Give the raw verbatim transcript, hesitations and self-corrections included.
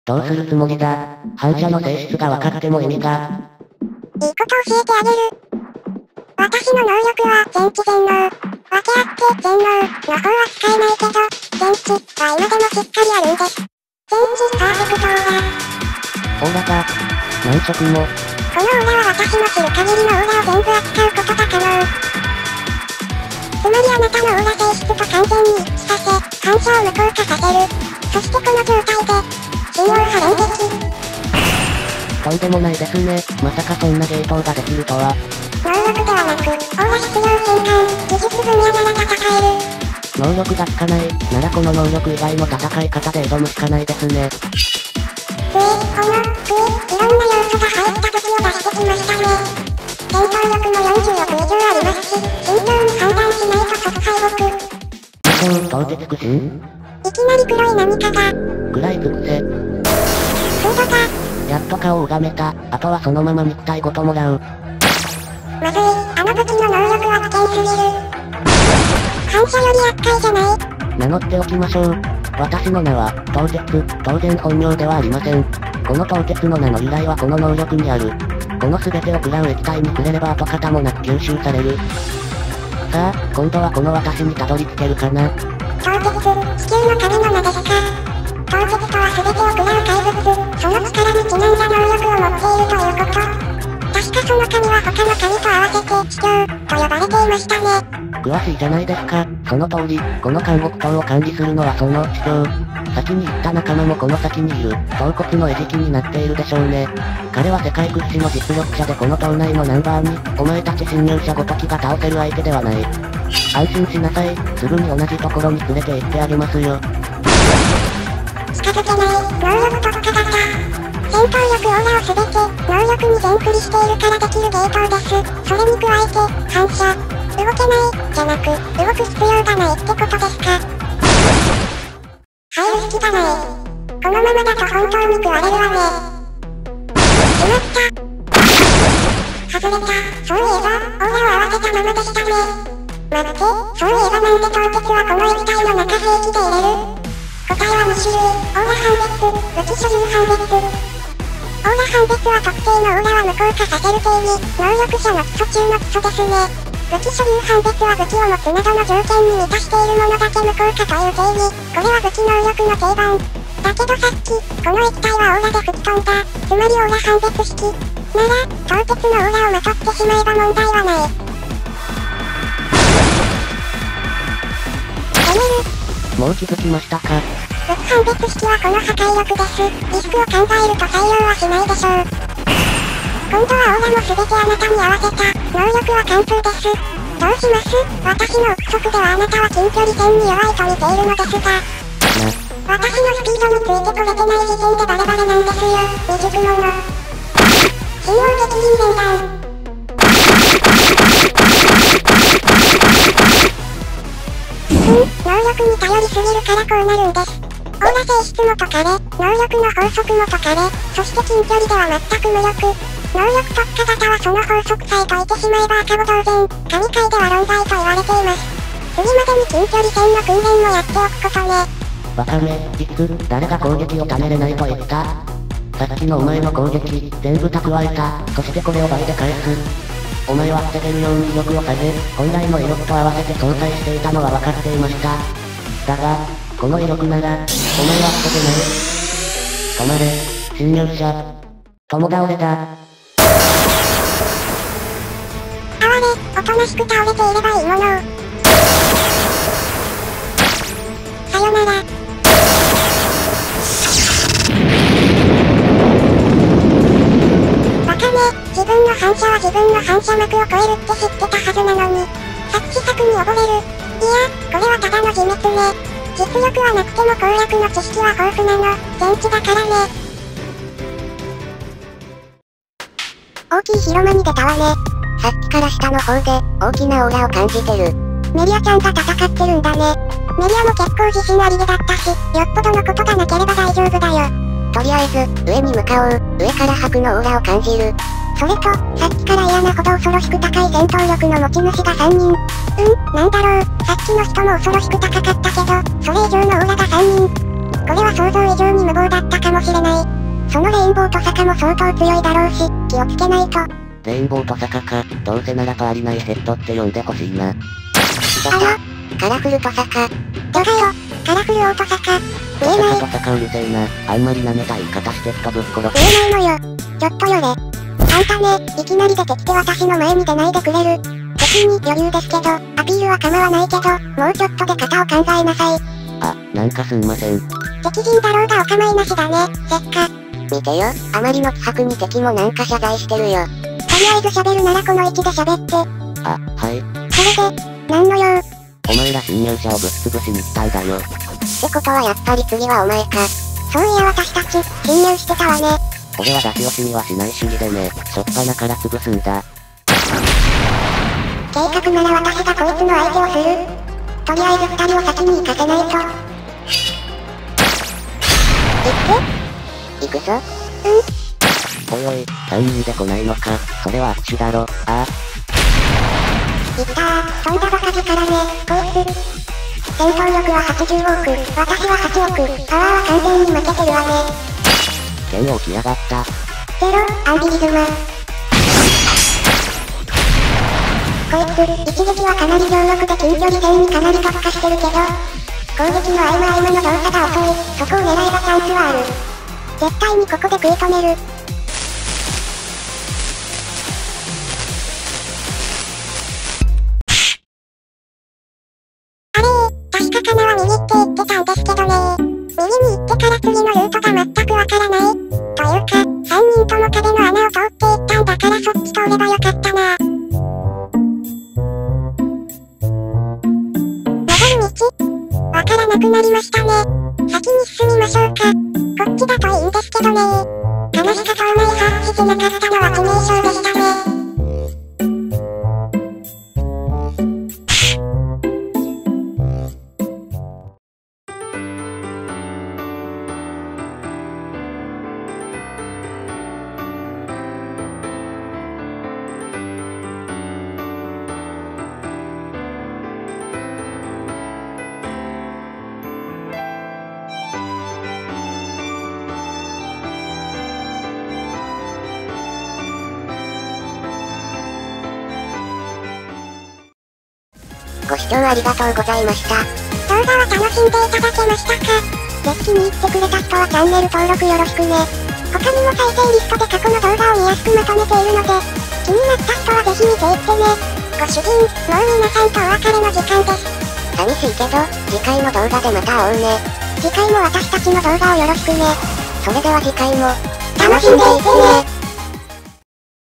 どうするつもりだ。反射の性質が分かっても意味が。 いいこと教えてあげる。私の能力は全知全能。分け合って全能の方は使えないけど、全知は今でもしっかりあるんです。全知パーフェクトオーラ。 オーラか。何色も。 このオーラは私の知る限りのオーラを全部扱うことが可能。つまりあなたのオーラ性質と完全に一致させ、反射を無効化させる。そしてこの状態で、信用波連撃。 とんでもないですね。まさかそんな芸当ができるとは。 能力ではなく、オーラ必要変換、技術分野なら戦える。 能力がつかない、ならこの能力以外の戦い方で挑むしかないですね。 クイ、この、クイ、いろんな要素が入った武器を出してきましたね。戦闘力もよんじゅうろく以上ありますし、慎重に判断しないと即敗北。 そう、凍結苦心？ いきなり黒い何かが。 暗い尽くせ。 フードが。 やっと顔を拝めた。あとはそのまま肉体ごともらう。 まずい、あの武器の能力は危険すぎる。反射より厄介じゃない？ 名乗っておきましょう。私の名は、凍結、当然本名ではありません。この凍結の名の由来はこの能力にある。この全てを食らう液体に触れれば跡形もなく吸収される。さあ、今度はこの私にたどり着けるかな。 凍結、地球の神の名ですか？凍結とは全てを食らう怪物、その力にちなんだ能力を持っているということ。確かその神は他の神と合わせて地球と呼ばれていましたね。 詳しいじゃないですか。その通り、この監獄島を管理するのはその地表。先に行った仲間もこの先にいる、頭骨の餌食になっているでしょうね。彼は世界屈指の実力者でこの島内のナンバーに、お前たち侵入者ごときが倒せる相手ではない。安心しなさい、すぐに同じところに連れて行ってあげますよ。 近づけない、能力特化型。戦闘力オーラを全て、能力に全振りしているからできる芸当です。それに加えて、反射。動けない、じゃなく、動く必要がないってことですか。入る隙がない。このままだと本当に食われるわね。しまった。外れた。そういえば、オーラを合わせたままでしたね。待って、そういえばなんで凍結はこの液体の中平気で入れる？答えはに種類、オーラ判別、武器所有判別。オーラ判別は特定のオーラは無効化させる定義、能力者の基礎中の基礎ですね。武器所有判別は武器を持つなどの条件に満たしているものだけ無効化という定義。これは武器能力の定番。だけどさっき、この液体はオーラで吹き飛んだ。つまりオーラ判別式。なら、凍結のオーラをまとってしまえば問題はない。やめる。 もう気づきましたか？ 武器判別式はこの破壊力です。リスクを考えると採用はしないでしょう。今度はオーラも全てあなたに合わせた。能力は完封です。どうします？私の憶測ではあなたは近距離戦に弱いと見ているのですが。私のスピードについてこれてない時点でバレバレなんですよ、未熟者。信用的人間弾。うん、能力に頼りすぎるからこうなるんです。オーラ性質も解かれ、能力の法則も解かれ、そして近距離では全く無力。能力特化型はその法則さえ解いてしまえば赤子同然、神界では論外と言われています。次までに近距離戦の訓練もやっておくことね。 バカめ、いつ、誰が攻撃をためれないと言った？さっきのお前の攻撃、全部蓄えた。そしてこれを倍で返す。お前は防げるように威力を下げ、本来の威力と合わせて相殺していたのは分かっていました。だが、この威力なら、お前は防げない。止まれ、侵入者。友倒れだ。 哀れ、おとなしく倒れていればいいものを。さよなら。バカめ、自分の反射は自分の反射膜を超えるって知ってたはずなのに。察知策に溺れる。いや、これはただの自滅ね。実力はなくても攻略の知識は豊富なの、全知だからね。大きい広間に出たわね。 さっきから下の方で、大きなオーラを感じてる。 メリアちゃんが戦ってるんだね。メリアも結構自信ありげだったし、よっぽどのことがなければ大丈夫だよ。 とりあえず、上に向かおう。上から白のオーラを感じる。 それと、さっきから嫌なほど恐ろしく高い戦闘力の持ち主がさんにん。うん、なんだろう、さっきの人も恐ろしく高かったけど、それ以上のオーラがさんにん。 これは想像以上に無謀だったかもしれない。そのレインボートサカも相当強いだろうし、気をつけないと。 レインボートサカか、どうせならパーリナイヘッドって呼んでほしいな。 あの、カラフルトサカ。 どがよ、カラフルオートサカ。見えない。 トサカうるせえな。あんまり舐めた言い方して人ぶっ殺見えないのよ。ちょっとよれ。あんたね、いきなり出てきて私の前に出ないでくれる。別に余裕ですけど、アピールは構わないけど、もうちょっと出方を考えなさい。 あ、なんかすんません。 敵陣だろうがお構いなしだね、せっか。 見てよ、あまりの気迫に敵もなんか謝罪してるよ。 とりあえず喋るならこの位置で喋って。 あ、はい。 それで、何の用？ お前ら侵入者をぶっ潰しに行ったんだよ。 ってことはやっぱり次はお前か。 そういや私たち、侵入してたわね。 俺は出し惜しみはしない主義でね、しょっぱなから潰すんだ。 計画なら私がこいつの相手をする。とりあえず二人を先に行かせないと。行く？ 行くぞ。 うん。 おいおい、さんにんで来ないのか、それは握手だろ、ああ。 いったー、飛んだばかりからね、コース。戦闘力ははちじゅうおく、私ははちおく、パワーは完全に負けてるわね。 剣を起きやがった。 ゼロ、アンビリズマ。こいつ、一撃はかなり強力で近距離戦にかなり特化してるけど、攻撃の合間合間の動作が遅い、そこを狙えばチャンスはある。絶対にここで食い止める。あれー、確かカナは右って言ってたんですけどね。右に行ってから次のルートが全くわからない。というか、さんにんとも壁の穴を通っていったんだからそっち通ればよかったな。戻る道？わからなくなりましたね。先に進みましょうか。こっちだといいんですけどね。話し方うまいハッチしなかったのは致命傷でしたね。 ご視聴ありがとうございました。 動画は楽しんでいただけましたか？ぜひ気に入ってくれた人はチャンネル登録よろしくね。他にも再生リストで過去の動画を見やすくまとめているので、気になった人はぜひ見ていってね。ご主人、もう皆さんとお別れの時間です。 寂しいけど、次回の動画でまた会おうね。 次回も私たちの動画をよろしくね。 それでは次回も、 楽しんでいってね。